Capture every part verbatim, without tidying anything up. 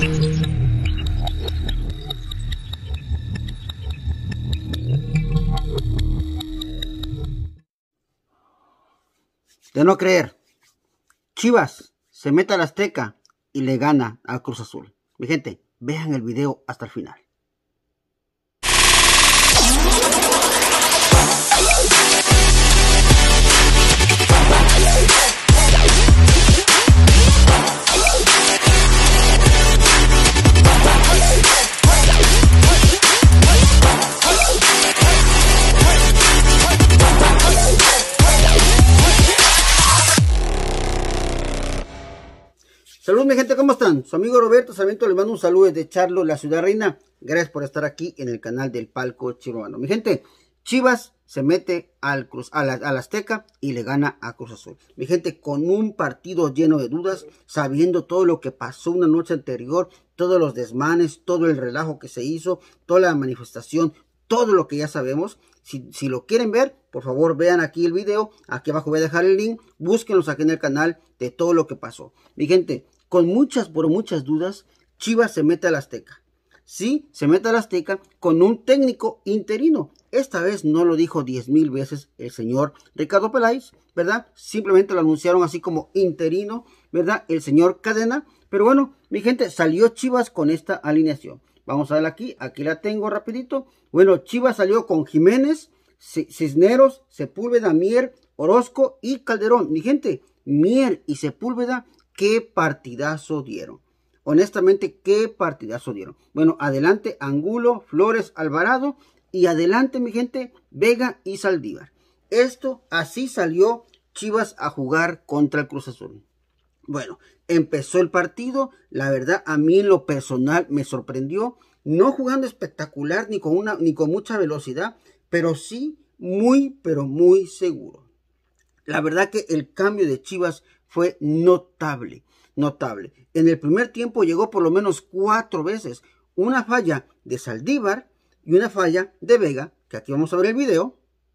De no creer, Chivas se mete al Azteca y le gana al Cruz Azul. Mi gente, vean el video hasta el final. Saludos mi gente, ¿cómo están? Su amigo Roberto Sarmiento les mando un saludo desde Charlo, la ciudad reina. Gracias por estar aquí en el canal del Palco Chiruano. Mi gente, Chivas se mete al Cruz, a la, al Azteca y le gana a Cruz Azul. Mi gente, con un partido lleno de dudas, sabiendo todo lo que pasó una noche anterior, todos los desmanes, todo el relajo que se hizo, toda la manifestación, todo lo que ya sabemos. Si, si lo quieren ver, por favor vean aquí el video. Aquí abajo voy a dejar el link. Búsquenlos aquí en el canal de todo lo que pasó. Mi gente, con muchas, por muchas dudas, Chivas se mete al Azteca. Sí, se mete al Azteca con un técnico interino. Esta vez no lo dijo diez mil veces el señor Ricardo Peláez, ¿verdad? Simplemente lo anunciaron así como interino, ¿verdad? El señor Cadena. Pero bueno, mi gente, salió Chivas con esta alineación. Vamos a ver aquí, aquí la tengo rapidito. Bueno, Chivas salió con Jiménez, Cisneros, Sepúlveda, Mier, Orozco y Calderón. Mi gente, Mier y Sepúlveda, qué partidazo dieron. Honestamente, qué partidazo dieron. Bueno, adelante Angulo, Flores, Alvarado y adelante, mi gente, Vega y Saldívar. Esto, así salió Chivas a jugar contra el Cruz Azul. Bueno, empezó el partido, la verdad a mí en lo personal me sorprendió, no jugando espectacular ni con, una, ni con mucha velocidad, pero sí muy, pero muy seguro. La verdad que el cambio de Chivas fue notable, notable. En el primer tiempo llegó por lo menos cuatro veces, una falla de Saldívar y una falla de Vega, que aquí vamos a ver el video.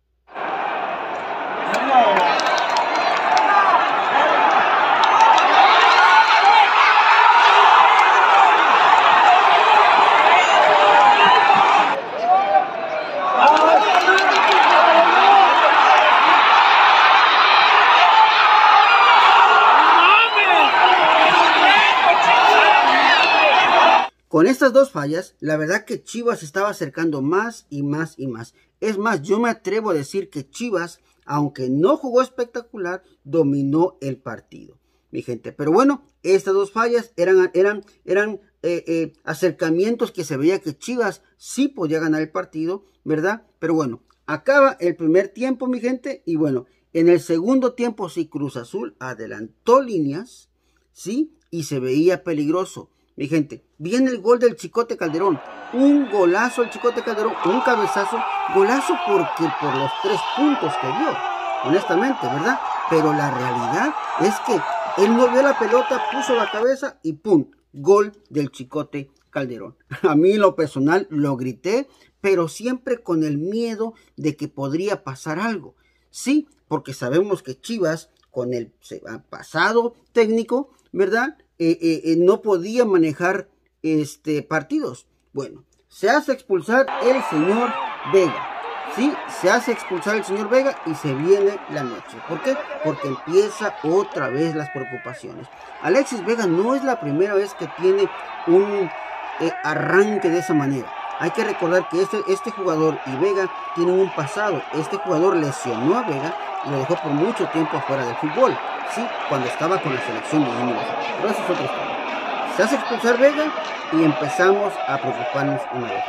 Con estas dos fallas, la verdad que Chivas estaba acercando más y más y más. Es más, yo me atrevo a decir que Chivas, aunque no jugó espectacular, dominó el partido, mi gente. Pero bueno, estas dos fallas eran, eran, eran eh, eh, acercamientos que se veía que Chivas sí podía ganar el partido, ¿verdad? Pero bueno, acaba el primer tiempo, mi gente. Y bueno, en el segundo tiempo sí Cruz Azul adelantó líneas, ¿sí? Y se veía peligroso. Mi gente, viene el gol del Chicote Calderón, un golazo el Chicote Calderón, un cabezazo, golazo porque por los tres puntos que dio, honestamente, ¿verdad? Pero la realidad es que él no vio la pelota, puso la cabeza y ¡pum! Gol del Chicote Calderón. A mí en lo personal lo grité, pero siempre con el miedo de que podría pasar algo. Sí, porque sabemos que Chivas, con el pasado técnico, ¿verdad? Eh, eh, eh, no podía manejar este, partidos. Bueno, se hace expulsar el señor Vega. Sí, se hace expulsar el señor Vega y se viene la noche. ¿Por qué? Porque empieza otra vez las preocupaciones. Alexis Vega no es la primera vez que tiene un eh, arranque de esa manera. Hay que recordar que este, este jugador y Vega tienen un pasado. Este jugador lesionó a Vega y lo dejó por mucho tiempo afuera del fútbol. Sí, cuando estaba con la selección de Inglaterra. Pero eso es otra historia. Se hace expulsar Vega y empezamos a preocuparnos una vez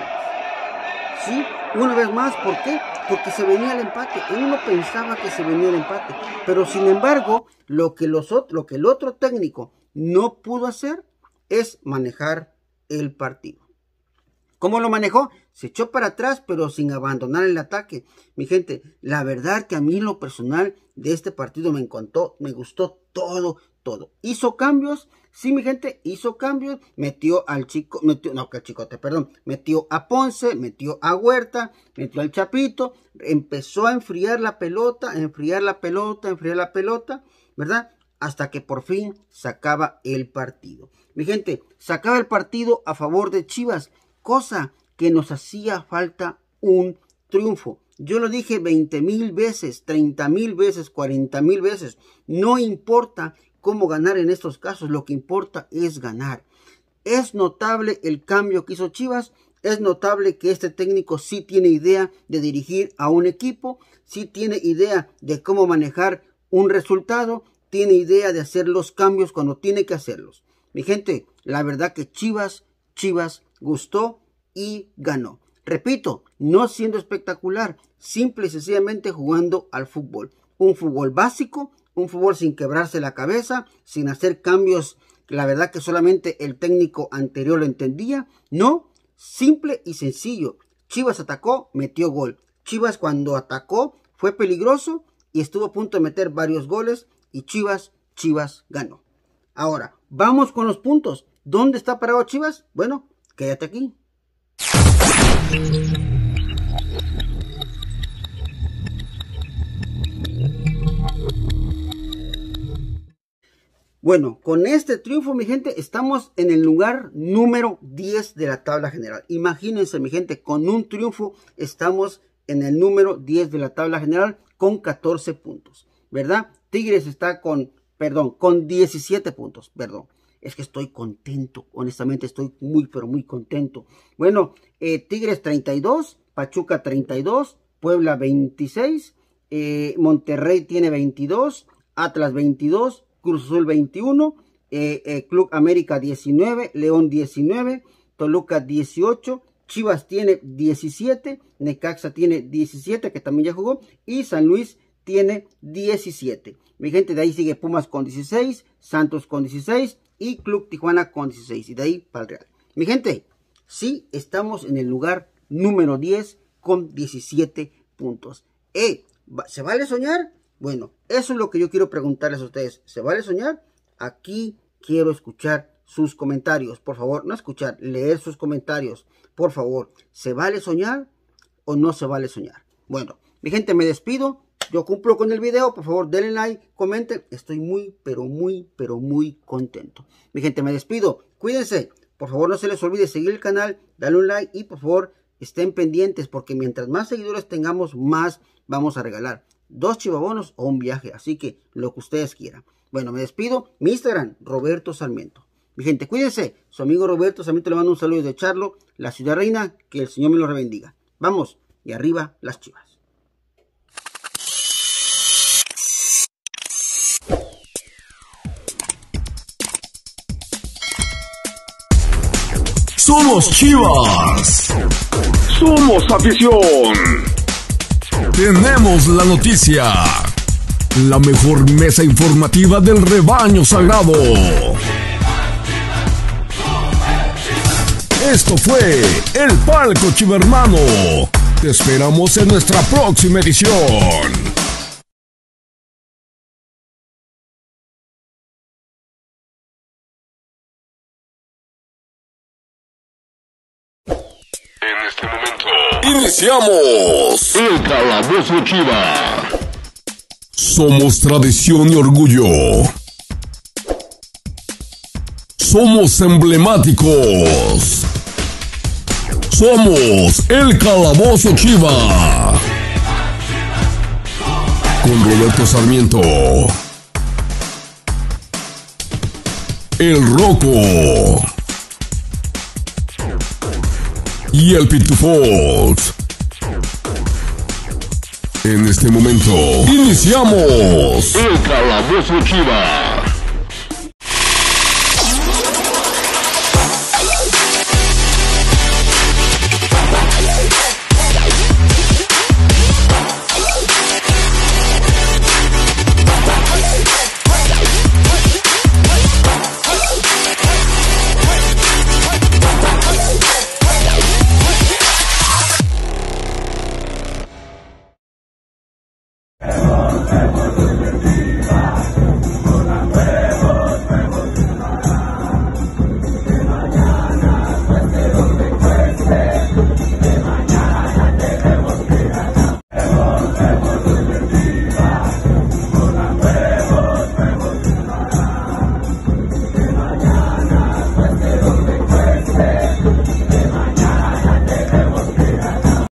más. Sí, una vez más, ¿por qué? Porque se venía el empate. Uno pensaba que se venía el empate. Pero sin embargo, lo que, los, lo que el otro técnico no pudo hacer es manejar el partido. ¿Cómo lo manejó? Se echó para atrás, pero sin abandonar el ataque. Mi gente, la verdad que a mí en lo personal de este partido me encantó, me gustó todo, todo. ¿Hizo cambios? Sí, mi gente, hizo cambios. Metió al chico, metió, no, que al Chicote, perdón. Metió a Ponce, metió a Huerta, metió al Chapito. Empezó a enfriar la pelota, a enfriar la pelota, a enfriar la pelota, ¿verdad? hasta que por fin sacaba el partido. Mi gente, sacaba el partido a favor de Chivas, cosa que nos hacía falta un triunfo. Yo lo dije veinte mil veces, treinta mil veces, cuarenta mil veces. No importa cómo ganar en estos casos, lo que importa es ganar. Es notable el cambio que hizo Chivas. Es notable que este técnico sí tiene idea de dirigir a un equipo, sí tiene idea de cómo manejar un resultado, tiene idea de hacer los cambios cuando tiene que hacerlos. Mi gente, la verdad que Chivas, Chivas gustó y ganó. Repito, no siendo espectacular, simple y sencillamente jugando al fútbol. Un fútbol básico, un fútbol sin quebrarse la cabeza, sin hacer cambios, la verdad que solamente el técnico anterior lo entendía. No, simple y sencillo. Chivas atacó, metió gol. Chivas cuando atacó fue peligroso y estuvo a punto de meter varios goles y Chivas, Chivas ganó. Ahora, vamos con los puntos. ¿Dónde está parado Chivas? Bueno, quédate aquí. Bueno, con este triunfo, mi gente, estamos en el lugar número diez de la tabla general. Imagínense, mi gente, con un triunfo estamos en el número diez de la tabla general con catorce puntos, ¿verdad? Tigres está con, perdón, con diecisiete puntos, perdón. Es que estoy contento, honestamente estoy muy, pero muy contento. Bueno, eh, Tigres treinta y dos, Pachuca treinta y dos, Puebla veintiséis, eh, Monterrey tiene veintidós, Atlas veintidós, Cruz Azul veintiuno, eh, eh, Club América diecinueve, León diecinueve, Toluca dieciocho, Chivas tiene diecisiete, Necaxa tiene diecisiete, que también ya jugó, y San Luis tiene diecisiete. Mi gente, de ahí sigue Pumas con dieciséis, Santos con dieciséis y Club Tijuana con dieciséis. Y de ahí para el Real. Mi gente, sí estamos en el lugar número diez con diecisiete puntos. ¿Eh? ¿Se vale soñar? Bueno, eso es lo que yo quiero preguntarles a ustedes. ¿Se vale soñar? Aquí quiero escuchar sus comentarios. Por favor, no escuchar, leer sus comentarios. Por favor, ¿se vale soñar o no se vale soñar? Bueno, mi gente, me despido. Yo cumplo con el video. Por favor, denle like, comenten. Estoy muy, pero muy, pero muy contento. Mi gente, me despido. Cuídense. Por favor, no se les olvide seguir el canal, darle un like y por favor, estén pendientes porque mientras más seguidores tengamos, más vamos a regalar. Dos chivabonos o un viaje, así que lo que ustedes quieran. Bueno, me despido. Mi Instagram, Roberto Sarmiento. Mi gente, cuídense. Su amigo Roberto Sarmiento le mando un saludo de Charlo, la ciudad reina. Que el Señor me lo bendiga. Vamos, y arriba las Chivas. Somos Chivas. Somos afición. Tenemos la noticia. La mejor mesa informativa del rebaño sagrado. Esto fue El Palco Chivermano. Te esperamos en nuestra próxima edición. En este momento iniciamos El Calabozo Chiva. Somos tradición y orgullo. Somos emblemáticos. Somos El Calabozo Chiva. Con Roberto Sarmiento, El Roco y el Pitufox. En este momento iniciamos El Calabozo Chiva.